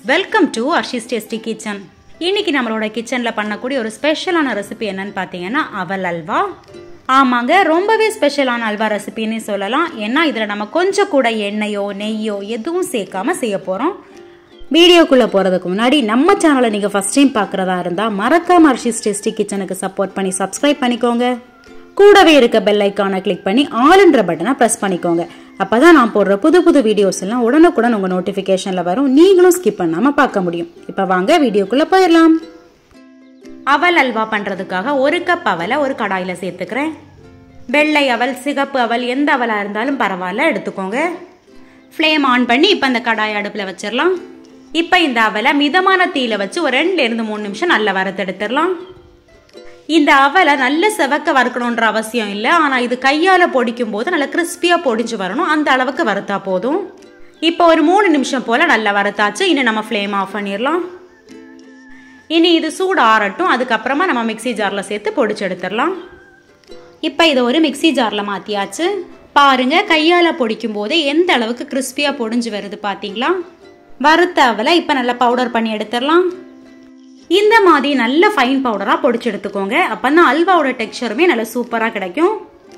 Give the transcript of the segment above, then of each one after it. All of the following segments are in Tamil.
Welcome to Arshi's tasty kitchen. இன்னைக்கு நம்மளோட கிச்சனில் பண்ணக்கூடிய ஒரு ஸ்பெஷலான ரெசிபி என்னன்னு பார்த்தீங்கன்னா அவல் அல்வா. ஆமாங்க, ரொம்பவே ஸ்பெஷலான அல்வா ரெசிபின்னு சொல்லலாம். ஏன்னா இதில் நம்ம கொஞ்சம் கூட எண்ணெயோ நெய்யோ எதுவும் சேர்க்காம செய்ய போகிறோம். வீடியோக்குள்ளே போகிறதுக்கு முன்னாடி நம்ம சேனலை நீங்கள் ஃபஸ்ட் டைம் பார்க்குறதா இருந்தால் மறக்காம அர்ஷிஸ் டேஸ்டி கிச்சனுக்கு சப்போர்ட் பண்ணி சப்ஸ்கிரைப் பண்ணிக்கோங்க. கூடவே இருக்க பெல் ஐக்கானை கிளிக் பண்ணி ஆல்ன்ற பட்டனை ப்ரெஸ் பண்ணிக்கோங்க. அப்பதான் நான் போடுற புது புது வீடியோஸ் எல்லாம் உடனுக்குடன் உங்க நோட்டிபிகேஷன்ல வரும். நீங்களும் ஸ்கிப் பண்ணாம பார்க்க முடியும். இப்ப வாங்க வீடியோக்குள்ள போயிடலாம். அவல் அல்வா பண்றதுக்காக ஒரு கப் அவலை ஒரு கடாயில சேர்த்துக்கிறேன். வெள்ளை அவல், சிகப்பு அவல், எந்த அவலா இருந்தாலும் பரவாயில்ல எடுத்துக்கோங்க. ஃப்ளேம் ஆன் பண்ணி இப்ப இந்த கடாயை அடுப்புல வச்சிடலாம். இப்ப இந்த அவலை மிதமான தீயில வச்சு ஒரு 2 to 3 நிமிஷம் நல்லா வறுத்தெடுத்துடலாம். இந்த அவலை நல்ல செவக்க வறுக்கணுன்ற அவசியம் இல்லை. ஆனால் இது கையால் பொடிக்கும் போது நல்லா கிறிஸ்பியாக பொடிஞ்சு வரணும். அந்த அளவுக்கு வறுத்தா போதும். இப்போ ஒரு 3 நிமிஷம் போல் நல்லா வறுத்தாச்சு. இனி நம்ம ஃப்ளேம் ஆஃப் பண்ணிடலாம். இனி இது சூடு ஆறட்டும். அதுக்கப்புறமா நம்ம மிக்சி ஜாரில் சேர்த்து பொடிச்சு எடுத்துடலாம். இப்போ இதை ஒரு மிக்சி ஜாரில் மாற்றியாச்சு. பாருங்க, கையால் பொடிக்கும் போதே எந்த அளவுக்கு கிறிஸ்பியாக பொடிஞ்சு வருது பார்த்தீங்களா? வறுத்த அவலை இப்போ நல்லா பவுடர் பண்ணி எடுத்துடலாம். இந்த மாதிரி நல்ல ஃபைன் பவுடரா பொடிச்சு எடுத்துக்கோங்க. அப்பதான் அல்வாவோட டெக்ஸ்சருமே நல்ல சூப்பரா கிடைக்கும்.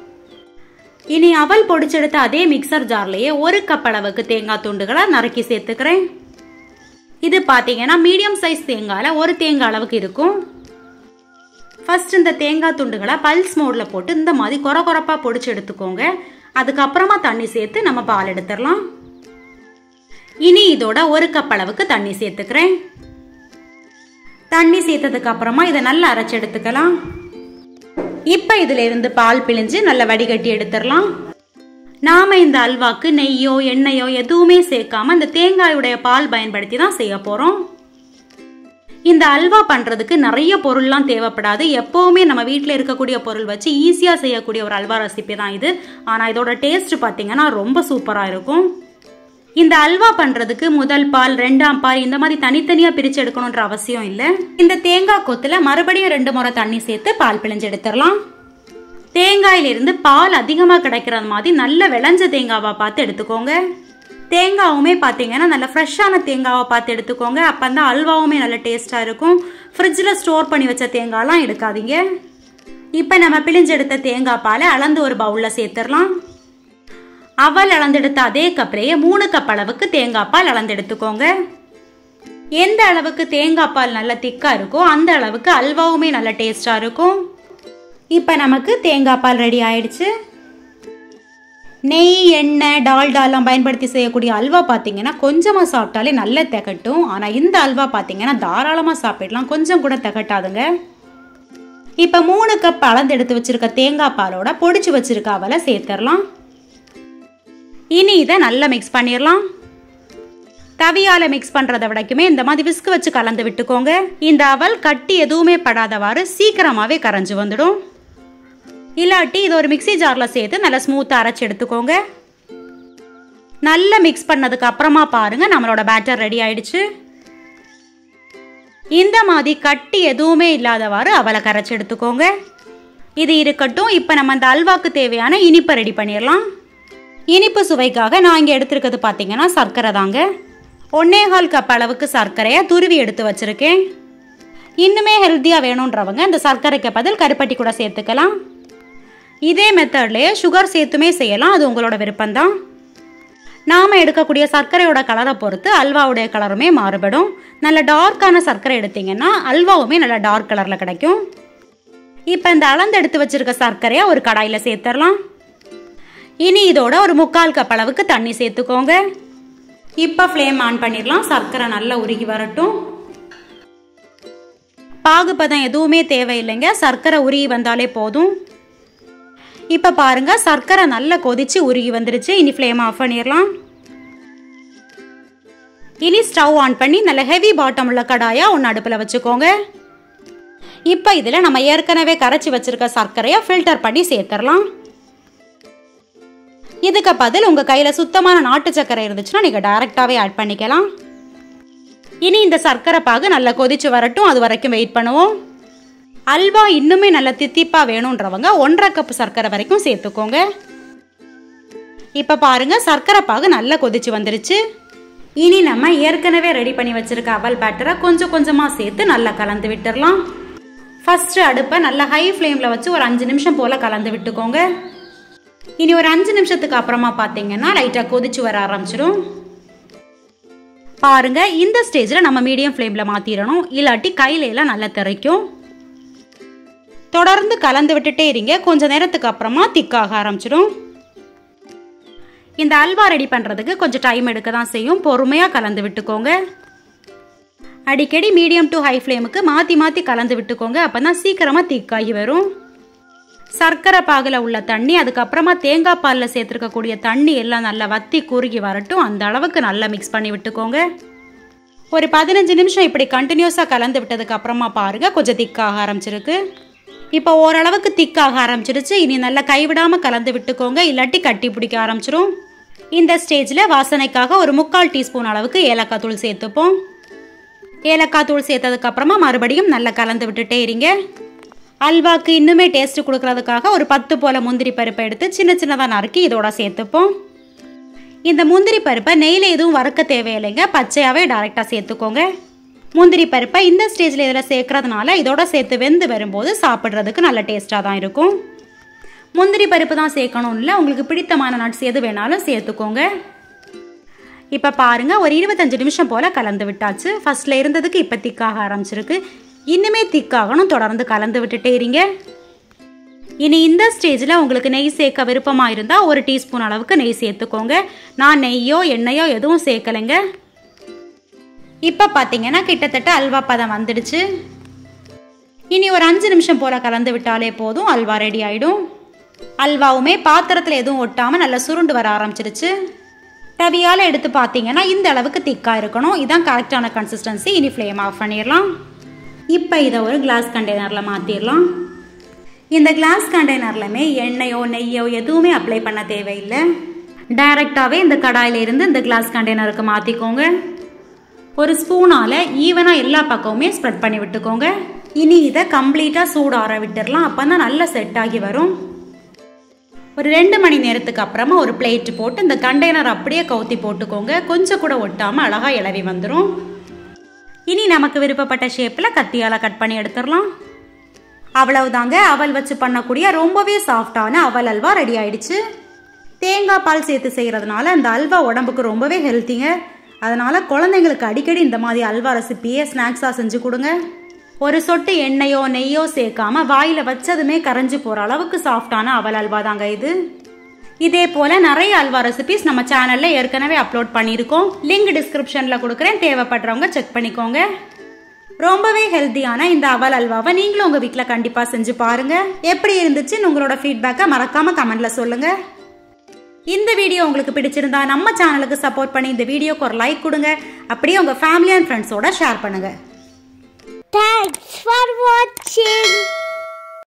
இனி அவல் பொடிச்செடுத்த அதே மிக்சர் ஜார்லயே ஒரு கப் அளவுக்கு தேங்காய் துண்டுகளை நறுக்கி சேர்த்துக்கிறேன். இது பாத்தீங்கன்னா மீடியம் சைஸ் தேங்காயில ஒரு தேங்காய் அளவுக்கு இருக்கும். ஃபர்ஸ்ட் இந்த தேங்காய் துண்டுகளை பல்ஸ் மோட்ல போட்டு இந்த மாதிரி கொரகொரப்பா பொடிச்சு எடுத்துக்கோங்க. அதுக்கப்புறமா தண்ணி சேர்த்து நம்ம பால் எடுத்துடலாம். இனி இதோட ஒரு கப் அளவுக்கு தண்ணி சேர்த்துக்கிறேன். தண்ணி சேர்த்ததுக்கு அப்புறமா இதை நல்லா அரைச்சு எடுத்துக்கலாம். இப்ப இதுல இருந்து பால் பிழிஞ்சு நல்லா வடிகட்டி எடுத்துடலாம். நாம இந்த அல்வாக்கு நெய்யோ எண்ணெயோ எதுவுமே சேர்க்காம இந்த தேங்காயுடைய பால் பயன்படுத்தி தான் செய்ய போறோம். இந்த அல்வா பண்றதுக்கு நிறைய பொருள்லாம் தேவைப்படாது. எப்பவுமே நம்ம வீட்டில் இருக்கக்கூடிய பொருள் வச்சு ஈஸியா செய்யக்கூடிய ஒரு அல்வா ரெசிபி தான் இது. ஆனா இதோட டேஸ்ட் பாத்தீங்கன்னா ரொம்ப சூப்பரா இருக்கும். இந்த அல்வா பண்றதுக்கு முதல் பால், 2ஆம் பால் இந்த மாதிரி தனித்தனியா பிரிச்சு எடுக்கணும்ன்ற அவசியம் இல்லை. இந்த தேங்காய் கொத்துல மறுபடியும் 2 முறை தண்ணி சேர்த்து பால் பிழிஞ்சு எடுத்துடலாம். தேங்காயிலிருந்து பால் அதிகமா கிடைக்கிற மாதிரி நல்ல விளைஞ்ச தேங்காவா பார்த்து எடுத்துக்கோங்க. தேங்காவுமே பாத்தீங்கன்னா நல்ல ஃப்ரெஷ்ஷான தேங்காவை பார்த்து எடுத்துக்கோங்க. அப்பந்தான் அல்வாவுமே நல்ல டேஸ்டா இருக்கும். ஃப்ரிட்ஜில் ஸ்டோர் பண்ணி வச்ச தேங்காய்லாம் எடுக்காதீங்க. இப்ப நம்ம பிழிஞ்சு எடுத்த தேங்காய் பாலை அளந்து ஒரு பவுல்ல சேர்த்துடலாம். அவல் அளந்தெடுத்த அதே கப்லேயே 3 கப் அளவுக்கு தேங்காய் பால் அளந்தெடுத்துக்கோங்க. எந்த அளவுக்கு தேங்காய் பால் நல்லா திக்கா இருக்கோ அந்த அளவுக்கு அல்வாவுமே நல்ல டேஸ்டா இருக்கும். இப்ப நமக்கு தேங்காய் பால் ரெடி ஆயிடுச்சு. நெய், எண்ணெய், டால்டாலாம் பயன்படுத்தி செய்யக்கூடிய அல்வா பார்த்தீங்கன்னா கொஞ்சமா சாப்பிட்டாலே நல்லா திகட்டும். ஆனா இந்த அல்வா பார்த்தீங்கன்னா தாராளமா சாப்பிடலாம், கொஞ்சம் கூட திகட்டாதுங்க. இப்ப 3 கப் அளந்தெடுத்து வச்சிருக்க தேங்காய் பாலோட பொடிச்சு வச்சிருக்க அவலை சேர்த்துடலாம். இனி இதை நல்லா மிக்ஸ் பண்ணிடலாம். தவியால மிக்ஸ் பண்றதை விடக்குமே இந்த மாதிரி விஸ்க் வச்சு கலந்து விட்டுக்கோங்க. இந்த அவல் கட்டி எதுவுமே படாதவாறு சீக்கிரமாவே கரைஞ்சு வந்துடும். இல்லாட்டி இது ஒரு மிக்சி ஜார்ல சேர்த்து நல்லா ஸ்மூத்தா அரைச்சு எடுத்துக்கோங்க. நல்லா மிக்ஸ் பண்ணதுக்கு அப்புறமா பாருங்க, நம்மளோட பேட்டர் ரெடி ஆயிடுச்சு. இந்த மாதிரி கட்டி எதுவுமே இல்லாதவாறு அவலை கரைச்சு எடுத்துக்கோங்க. இது இருக்கட்டும். இப்ப நம்ம அந்த அல்வாக்கு தேவையான இனிப்பை ரெடி பண்ணிடலாம். இனிப்பு சுவைக்காக நான் இங்கே எடுத்துருக்கிறது பார்த்தீங்கன்னா சர்க்கரை தாங்க. 1.25 கப் அளவுக்கு சர்க்கரையை துருவி எடுத்து வச்சுருக்கேன். இன்னுமே ஹெல்த்தியாக வேணுன்றவங்க இந்த சர்க்கரைக்கு பதில் கருப்பட்டி கூட சேர்த்துக்கலாம். இதே மெத்தட்லேயே சுகர் சேர்த்துமே செய்யலாம், அது உங்களோட விருப்பம்தான். நாம் எடுக்கக்கூடிய சர்க்கரையோட கலரை பொறுத்து அல்வாவுடைய கலருமே மாறுபடும். நல்ல டார்க்கான சர்க்கரை எடுத்தீங்கன்னா அல்வாவுமே நல்ல டார்க் கலரில் கிடைக்கும். இப்போ இந்த அளந்து எடுத்து வச்சுருக்க சர்க்கரையை ஒரு கடாயில் சேர்த்துடலாம். இனி இதோட ஒரு 3/4 கப் அளவுக்கு தண்ணி சேர்த்துக்கோங்க. இப்ப ஃப்ளேம் ஆன் பண்ணிடலாம். சர்க்கரை நல்லா உருகி வரட்டும். பாகுபதம் எதுவுமே தேவையில்லைங்க, சர்க்கரை உருகி வந்தாலே போதும். இப்ப பாருங்க, சர்க்கரை நல்லா கொதிச்சு உருகி வந்துருச்சு. இனி ஃப்ளேம் ஆஃப் பண்ணிடலாம். இனி ஸ்டவ் ஆன் பண்ணி நல்ல ஹெவி பாட்டம் உள்ள கடாயா ஒன்று அடுப்புல வச்சுக்கோங்க. இப்ப இதுல நம்ம ஏற்கனவே கரைச்சி வச்சிருக்க சர்க்கரையை ஃபில்டர் பண்ணி சேர்த்துடலாம். இதுக்கு பதில் உங்க கையில சுத்தமான நாட்டு சர்க்கரை இருந்துச்சுன்னா நீங்க டைரக்டாவே ஆட் பண்ணிக்கலாம். இனி இந்த சர்க்கரை பாகு நல்லா கொதிச்சு வரட்டும், அது வரைக்கும் வெயிட் பண்ணுவோம். அல்வா இன்னுமே நல்ல தித்திப்பா வேணும்ன்றவங்க 1.5 கப் சர்க்கரை வரைக்கும் சேர்த்துக்கோங்க. இப்ப பாருங்க, சர்க்கரை பாகு நல்லா கொதிச்சு வந்துருச்சு. இனி நம்ம ஏற்கனவே ரெடி பண்ணி வச்சிருக்க அவல் பேட்டரை கொஞ்சம் கொஞ்சமா சேர்த்து நல்லா கலந்து விட்டுறலாம். ஃபர்ஸ்ட் அடுப்பை நல்லா ஹை ஃப்ளேம்ல வச்சு ஒரு 5 நிமிஷம் போல கலந்து விட்டுக்கோங்க. இனி ஒரு 5 நிமிஷத்துக்கு அப்புறமா பாத்தீங்கன்னா லைட்டா கொதிச்சு வர ஆரம்பிச்சிடும். பாருங்க, இந்த ஸ்டேஜ்ல நம்ம மீடியம் ஃப்ளேம்ல மாத்திரணும், இல்லாட்டி கையில எல்லாம் நல்லா திரைக்கும். தொடர்ந்து கலந்து விட்டுட்டே இருங்க. கொஞ்ச நேரத்துக்கு அப்புறமா திக்காக ஆரம்பிச்சிடும். இந்த அல்வா ரெடி பண்றதுக்கு கொஞ்சம் டைம் எடுக்க தான் செய்யும். பொறுமையா கலந்து விட்டுக்கோங்க. அடிக்கடி மீடியம் டு ஹை ஃப்ளேமுக்கு மாத்தி மாத்தி கலந்து விட்டுக்கோங்க. அப்பதான் சீக்கிரமா திக்காகி வரும். சர்க்கரை பாகுல உள்ள தண்ணி, அதுக்கப்புறமா தேங்காய் பாலில் சேர்த்துருக்கக்கூடிய தண்ணி எல்லாம் நல்லா வத்தி குறுகி வரட்டும். அந்த அளவுக்கு நல்லா மிக்ஸ் பண்ணி விட்டுக்கோங்க. ஒரு 15 நிமிஷம் இப்படி கண்டினியூஸாக கலந்து விட்டதுக்கு அப்புறமா பாருங்க, கொஞ்சம் திக்காக ஆரம்பிச்சிருக்கு. இப்போ ஓரளவுக்கு திக்காக ஆரம்பிச்சிருச்சு. இனி நல்லா கைவிடாமல் கலந்து விட்டுக்கோங்க, இல்லாட்டி கட்டி பிடிக்க ஆரம்பிச்சிடும். இந்த ஸ்டேஜில் வாசனைக்காக ஒரு 3/4 டீஸ்பூன் அளவுக்கு ஏலக்காய் தூள் சேர்த்துப்போம். ஏலக்காய் தூள் சேர்த்ததுக்கு அப்புறமா மறுபடியும் நல்லா கலந்து விட்டுட்டே இருங்க. அல்வாக்கு இன்னுமே டேஸ்ட் கொடுக்கறதுக்காக ஒரு 10 போல முந்திரி பருப்பை எடுத்து சின்ன சின்னதாக நறுக்கி இதோட சேர்த்துப்போம். இந்த முந்திரி பருப்பை நெய்யில் எதுவும் வறுக்க தேவையில்லைங்க, பச்சையாகவே டைரெக்டாக சேர்த்துக்கோங்க. முந்திரி பருப்பை இந்த ஸ்டேஜில் இதில் சேர்க்கறதுனால இதோட சேர்த்து வெந்து வரும்போது சாப்பிட்றதுக்கு நல்ல டேஸ்ட்டாக தான் இருக்கும். முந்திரி பருப்பு தான் சேர்க்கணும் இல்லை, உங்களுக்கு பிடித்தமான நட்ஸ் எது வேணாலும் சேர்த்துக்கோங்க. இப்போ பாருங்கள், ஒரு 25 நிமிஷம் போல் கலந்து விட்டாச்சு. ஃபர்ஸ்ட்ல இருந்ததுக்கு இப்போ திக்காக ஆரம்பிச்சிருக்கு. இன்னுமே திக்காகணும். தொடர்ந்து கலந்து விட்டுட்டே இருங்க. இனி இந்த ஸ்டேஜில் உங்களுக்கு நெய் சேர்க்க விருப்பமாக இருந்தால் 1 டீஸ்பூன் அளவுக்கு நெய் சேர்த்துக்கோங்க. நான் நெய்யோ எண்ணெயோ எதுவும் சேர்க்கலைங்க. இப்போ பார்த்தீங்கன்னா கிட்டத்தட்ட அல்வா பதம் வந்துடுச்சு. இனி ஒரு 5 நிமிஷம் போல் கலந்து விட்டாலே போதும், அல்வா ரெடி ஆகிடும். அல்வாவுமே பாத்திரத்தில் எதுவும் ஒட்டாமல் நல்லா சுருண்டு வர ஆரம்பிச்சிருச்சு. தவியால் எடுத்து பார்த்தீங்கன்னா இந்த அளவுக்கு திக்காக இருக்கணும். இதுதான் கரெக்டான கன்சிஸ்டன்சி. இனி ஃப்ளேம் ஆஃப் பண்ணிடலாம். இப்போ இதை ஒரு கிளாஸ் கண்டெய்னரில் மாற்றிடலாம். இந்த கிளாஸ் கண்டெய்னர்லையுமே எண்ணெயோ நெய்யோ எதுவுமே அப்ளை பண்ண தேவையில்லை. டைரெக்டாகவே இந்த கடாயிலிருந்து இந்த கிளாஸ் கண்டெய்னருக்கு மாற்றிக்கோங்க. ஒரு ஸ்பூனால் ஈவனாக எல்லா பக்கமுமே ஸ்ப்ரெட் பண்ணி விட்டுக்கோங்க. இனி இதை கம்ப்ளீட்டாக சூடு ஆற விட்டுடலாம். அப்போ தான் நல்லா செட் ஆகி வரும். ஒரு 2 மணி நேரத்துக்கு அப்புறமா ஒரு பிளேட் போட்டு இந்த கண்டெய்னர் அப்படியே கவுத்தி போட்டுக்கோங்க. கொஞ்சம் கூட ஒட்டாமல் அழகாக இளவி வந்துடும். இனி நமக்கு விருப்பப்பட்ட ஷேப்பில் கத்தியால் கட் பண்ணி எடுத்துடலாம். அவ்வளவுதாங்க, அவல் வச்சு பண்ணக்கூடிய ரொம்பவே சாஃப்டான அவல் அல்வா ரெடி ஆயிடுச்சு. தேங்காய் பால் சேர்த்து செய்கிறதுனால அந்த அல்வா உடம்புக்கு ரொம்பவே ஹெல்த்திங்க. அதனால குழந்தைங்களுக்கு அடிக்கடி இந்த மாதிரி அல்வா ரெசிபியை ஸ்நாக்ஸாக செஞ்சு கொடுங்க. ஒரு சொட்டு எண்ணெயோ நெய்யோ சேர்க்காம வாயில வச்சதுமே கரைஞ்சு போற அளவுக்கு சாஃப்டான அவல் அல்வா தாங்க இது. இதே போல நிறைய அல்வா ரெசிபிஸ் நம்ம சேனல்ல ஏற்கனவே அப்லோட் பண்ணியிருக்கோம். லிங்க் டிஸ்கிரிப்ஷன்ல கொடுக்குறேன், தேவைப்படுறவங்க செக் பண்ணிக்கோங்க. ரொம்பவே ஹெல்த்தியான இந்த அவல் அல்வாவை நீங்களும் உங்க வீட்டில் கண்டிப்பா செஞ்சு பாருங்க. எப்படி இருந்துச்சுன்னு உங்களோட ஃபீட்பேக்கை மறக்காம கமெண்ட்ல சொல்லுங்க. இந்த வீடியோ உங்களுக்கு பிடிச்சிருந்தா நம்ம சேனலுக்கு சப்போர்ட் பண்ணி இந்த வீடியோக்கு ஒரு லைக் கொடுங்க. அப்படியே உங்க ஃபேமிலி அண்ட் ஃப்ரெண்ட்ஸோட ஷேர் பண்ணுங்க. Thanks for watching.